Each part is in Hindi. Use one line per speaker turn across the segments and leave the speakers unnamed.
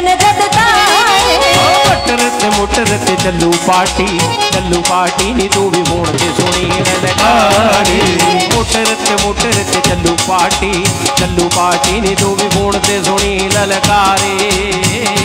चढ़न जद तारे
मोटर ते चलू पार्टी नी तू भी होण ते सोनी ललकारी मोटर ते चलू पार्टी नी तू भी होण ते सोनी ललकारी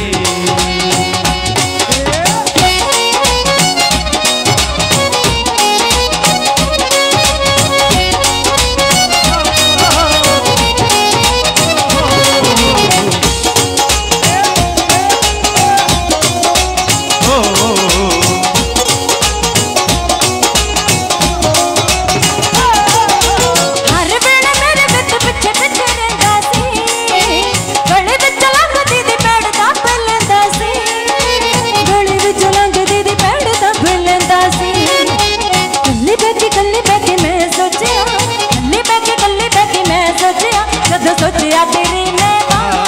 सोचिया तेरी मैं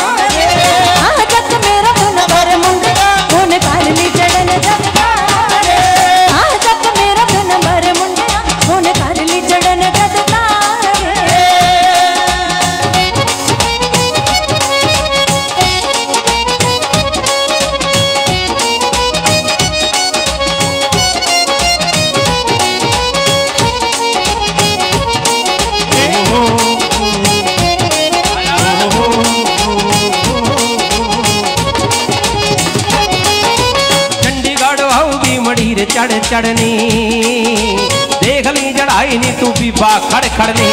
जग मेरा दुन भर मुंडिया ओने कारली चढ़न जद तारे जग मेरा दुन भर मुंडिया ओने कारली चढ़न जद चढ़ चढ़नी देख ली चढ़ाई नी तू बीबा खड़ खड़नी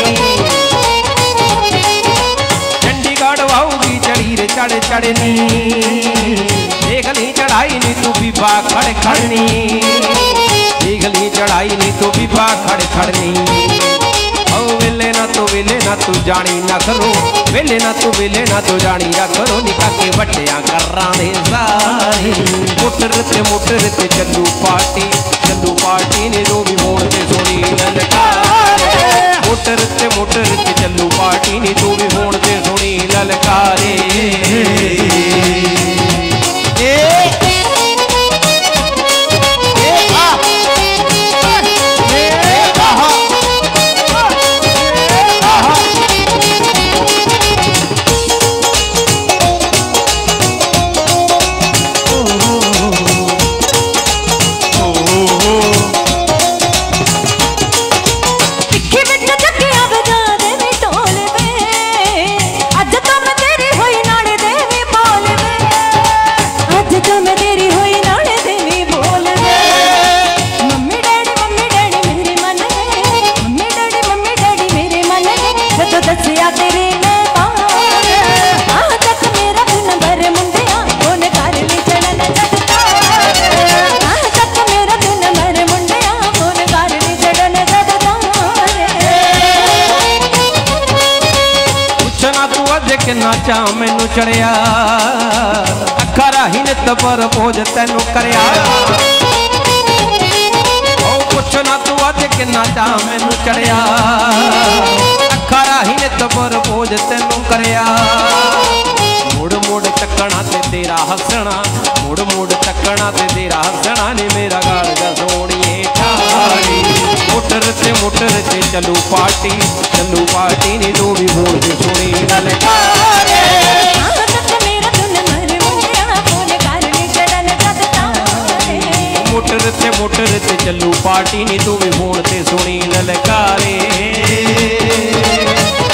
चंडीगढ़ वाऊगी चढ़ी रे चढ़ चढ़नी देख ली चढ़ाई नी तू बीबा खड़ खड़नी देख ली चढ़ाई नी तू बीबा खड़ खड़नी वेले ना तू जानी ना करो वेले ना तू जानी ना करो निका के बटिया करा दे सारी मोटर ते चलू पार्टी ने जो भी मोड़ ते सोनी ललकारे मोटर ते चलू पार्टी ने जो भी मोड़ ते सोनी ललकारे नाचा मैनू चढ़िया अखा राही नित पर पोज तेनू करया कुछ ना तू अज कि नाचा मैनू चढ़िया अखा राही नित पर पोज तेनू करया मुड़ तकना ते तेरा हसना मुड़ तकना ते तेरा हसना ने मेरा गाल जा सोनिए ठाड़ी मोटर ते चलू पार्टी नी तू भी होण ते सोनी ललकारे मोटर ते चलू पार्टी नी तू भी होण ते सोनी ललकारे।